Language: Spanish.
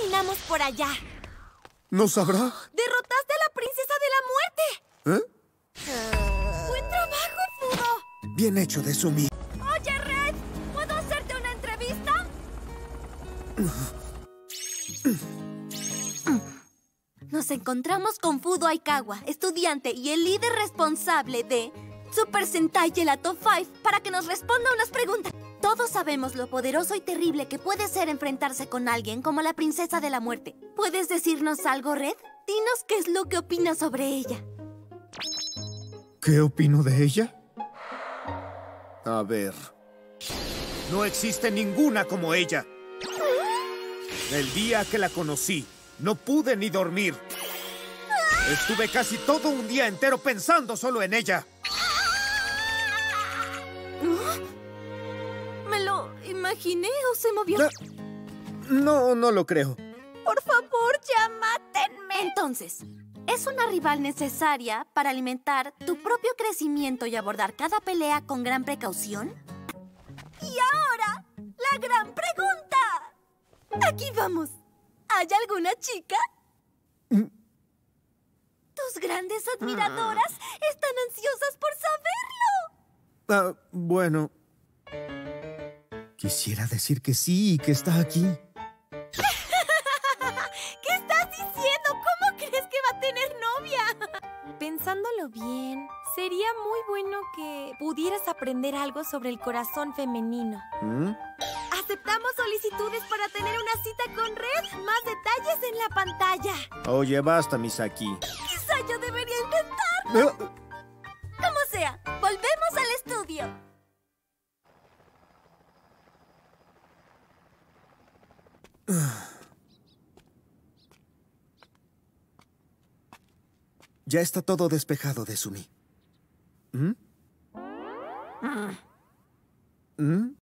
terminamos por allá. ¿No sabrá? ¡Derrotaste a la princesa de la muerte! ¿Eh? ¡Buen trabajo, Fudo! Bien hecho, Desumi. Oye, Red, ¿puedo hacerte una entrevista? Nos encontramos con Fudo Aikawa, estudiante y el líder responsable de Super Sentai Gelato 5, para que nos responda unas preguntas. Todos sabemos lo poderoso y terrible que puede ser enfrentarse con alguien como la princesa de la muerte. ¿Puedes decirnos algo, Red? Dinos qué es lo que opinas sobre ella. ¿Qué opino de ella? A ver... No existe ninguna como ella. El día que la conocí, no pude ni dormir. Estuve casi todo un día entero pensando solo en ella. ¿Me lo imaginé o se movió? No lo creo. Por favor, ya mátenme. Entonces, ¿es una rival necesaria para alimentar tu propio crecimiento y abordar cada pelea con gran precaución? Y ahora, la gran pregunta. Aquí vamos. ¿Hay alguna chica? Tus grandes admiradoras están ansiosas por saberlo. Bueno... Quisiera decir que sí y que está aquí. ¿Qué estás diciendo? ¿Cómo crees que va a tener novia? Pensándolo bien, sería muy bueno que pudieras aprender algo sobre el corazón femenino. Aceptamos solicitudes para tener una cita con Red. Más detalles en la pantalla. Oye, basta, Misaki. Quizá yo debería intentarlo. Como sea, volvemos al estudio. Ya está todo despejado, Desumi. ¿Mm?